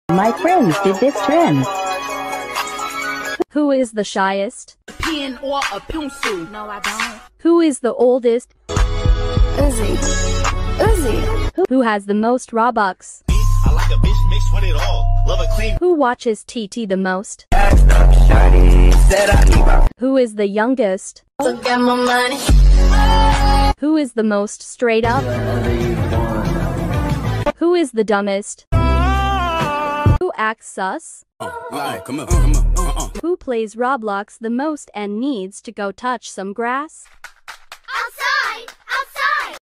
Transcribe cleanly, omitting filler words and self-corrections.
My friends did this trend. Who is the shyest? A pen or a pencil. No, I don't. Who is the oldest? Uzi. Who has the most Robux? I like a bitch mixed with it all. Love a clean. Who watches TT the most? Who is the youngest? Look at my money. Who is the most straight up? Who is the dumbest? Who acts sus? Who plays Roblox the most and needs to go touch some grass?